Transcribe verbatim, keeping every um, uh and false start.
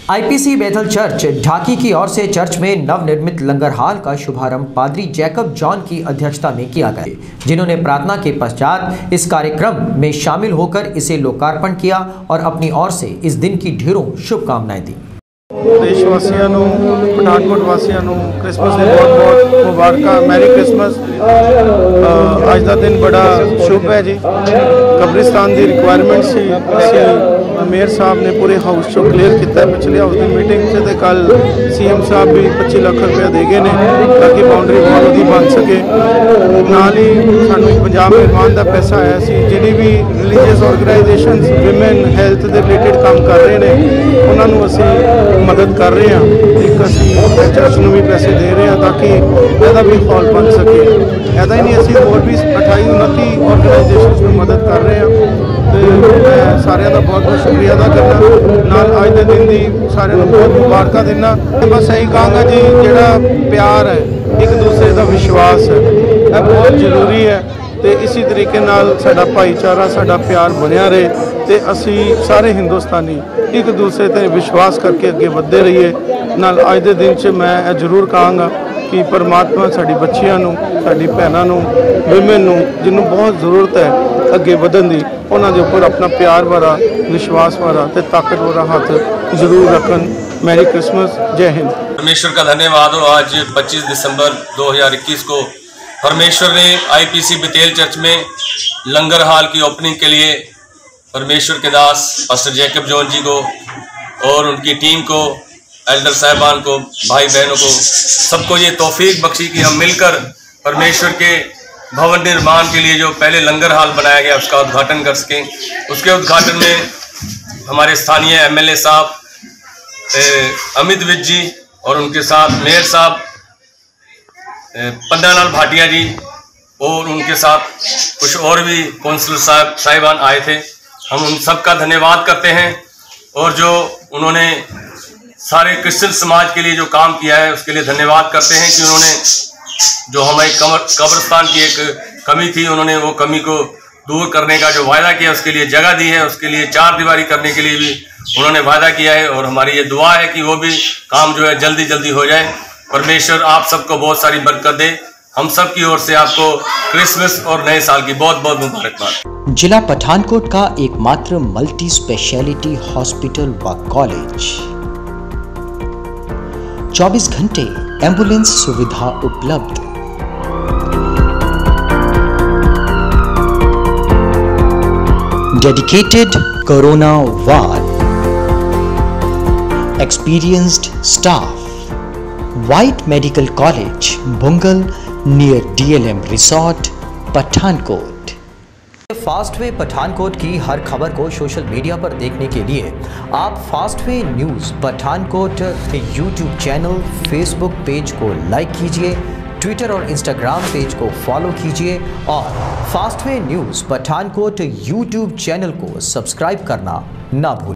IPC बेथल church ढाकी की ओर से चर्च में नवनिर्मित लंगर हाल का शुभारंभ पादरी जैकब जॉन की अध्यक्षता में किया गया, जिन्होंने प्रार्थना के पश्चात इस कार्यक्रम में शामिल होकर इसे लोकार्पण किया और अपनी ओर से इस दिन की ढेरों शुभकामनाएं दी। देशवासियों को, पठानकोट वासियों को क्रिसमस की बहुत बहुत मुबारक, मैरी क्रिसमस। अज का दिन बड़ा शुभ है जी। कब्रिस्तान की रिक्वायरमेंट सी असी मेयर साहब ने पूरे हाउस चो क्लीयर किया पिछले हाउस की मीटिंग से, तो कल सी एम साहब भी पच्चीस लाख रुपया दे गए हैं ताकि बाउंड्री वॉल उसकी बन सके। नाल ही सानू पंजाब निर्माण का पैसा आया सी, जिहड़ी भी रिलीजियस ऑर्गेनाइजेशन विमेन हेल्थ के रिलेटेड काम कर रहे हैं उन्होंने असी मदद कर रहे हैं। एक असी चर्च में भी पैसे दे रहे हैं ताकि यदा भी हॉल बन सके। ऐसा ही नहीं, असी होर भी अठाई उनती ऑर्गेनाइजेशन में मदद कर रहे हैं। तो मैं सारे का बहुत बहुत शुक्रिया अदा करना, नाल अज के दिन की सारे बहुत मुबारक देना। बस यही कहूँगा जी, जोड़ा प्यार है, एक दूसरे का विश्वास है, यह बहुत जरूरी है। तो इसी तरीके नाल साडा भाईचारा, साडा प्यार बनिया रहे, तो असी सारे हिंदुस्तानी एक दूसरे पर विश्वास करके अगे बढ़ते रहिए। नाल अज के दिन च मैं जरूर कहूँगा कि परमात्मा साडी बच्चियां नूं, साडी भैनां नूं, विमेन नूं जिन्हों बहुत जरूरत है अगे बढ़न की, उन्होंने उपर अपना प्यार भरा, विश्वास भरा तो ताकत भरा हाथ जरूर रखन। मैरी क्रिसमस, जय हिंद। परमेश्वर का धन्यवाद हो। आज पच्चीस दिसंबर दो हज़ार इक्कीस को परमेश्वर ने आईपीसी बेथेल चर्च में लंगर हाल की ओपनिंग के लिए परमेश्वर के दास पास्टर जैकब जॉन जी को और उनकी टीम को, एल्डर साहिबान को, भाई बहनों को, सबको ये तौफीक बख्शी कि हम मिलकर परमेश्वर के भवन निर्माण के लिए जो पहले लंगर हाल बनाया गया उसका उद्घाटन कर सकें। उसके उद्घाटन में हमारे स्थानीय एमएलए साहब अमित विज जी और उनके साथ मेयर साहब पंद्रालाल भाटिया जी और उनके साथ कुछ और भी कौंसलर साहब साहिबान आए थे। हम उन सब का धन्यवाद करते हैं और जो उन्होंने सारे क्रिश्चियन समाज के लिए जो काम किया है उसके लिए धन्यवाद करते हैं कि उन्होंने जो हमारी कब्र कब्रिस्तान की एक कमी थी, उन्होंने वो कमी को दूर करने का जो वायदा किया उसके लिए जगह दी है, उसके लिए चार दीवारी करने के लिए भी उन्होंने वायदा किया है और हमारी ये दुआ है कि वो भी काम जो है जल्दी जल्दी हो जाए। परमेश्वर आप सबको बहुत सारी बरकत दे। हम सब की ओर से आपको क्रिसमस और नए साल की बहुत बहुत मुबारकबाद। जिला पठानकोट का एकमात्र मल्टी स्पेशलिटी हॉस्पिटल व कॉलेज, चौबीस घंटे एम्बुलेंस सुविधा उपलब्ध। Dedicated corona ward, experienced staff. White medical college, Bungal near DLM resort, Pathankot. Fastway Pathankot की हर खबर को सोशल मीडिया पर देखने के लिए आप Fastway news Pathankot YouTube channel, Facebook page को लाइक कीजिए, ट्विटर और इंस्टाग्राम पेज को फॉलो कीजिए और Fastway news Pathankot YouTube channel को सब्सक्राइब करना ना भूलिए।